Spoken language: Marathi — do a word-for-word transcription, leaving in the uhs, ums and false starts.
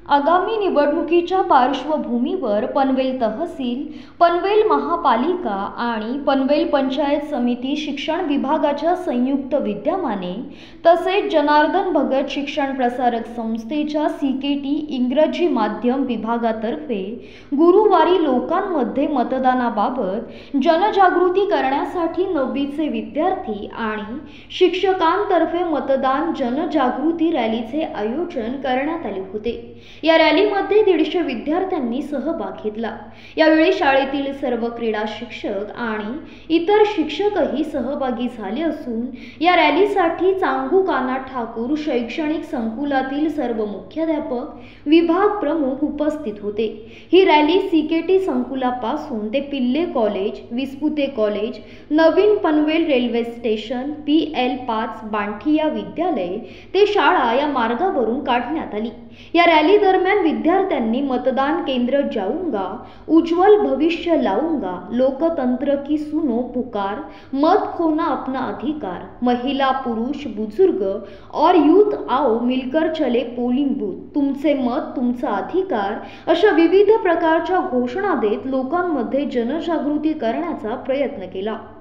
आगामी निवडणुकीच्या पार्श्वभूमीवर पनवेल तहसील, पनवेल महापालिका आणि पनवेल पंचायत समिती शिक्षण विभागाच्या संयुक्त विद्यमाने तसेच जनार्दन भगत शिक्षण प्रसारक संस्थेच्या सी के टी इंग्रजी माध्यम विभागातर्फे गुरुवारी लोकांमध्ये मतदानाबाबत जनजागृती करण्यासाठी नववीचे विद्यार्थी आणि शिक्षकांतर्फे मतदान जनजागृती रॅलीचे आयोजन करण्यात आले होते। या रॅलीमध्ये दीडशे विद्यार्थ्यांनी सहभाग घेतला। यावेळी शाळेतील सर्व क्रीडा शिक्षक आणि इतर शिक्षकही सहभागी झाले असून या रॅलीसाठी चांगुकाना ठाकूर शैक्षणिक संकुलातील सर्व मुख्याध्यापक, विभाग प्रमुख उपस्थित होते। ही रॅली सी के टी संकुलापासून ते पिल्ले कॉलेज, विस्पुते कॉलेज, नवीन Panvel railway station, P L पाच बांठिया विद्यालय ते शाळा या मार्गावरून काढण्यात आली। या रॅली दरम्यान विद्यार्थ्यांनी मतदान केंद्र जाऊंगा, उज्जवल भविष्य लाऊंगा, लोकतंत्र की सुनो पुकार, मत खोना अपना अधिकार, महिला पुरुष बुजुर्ग और यूथ आओ मिलकर चले पोलिंग बूथ, तुमचे मत तुमचा अधिकार अशा विविध प्रकारच्या घोषणा देत लोकांमध्ये जनजागृती करण्याचा प्रयत्न केला।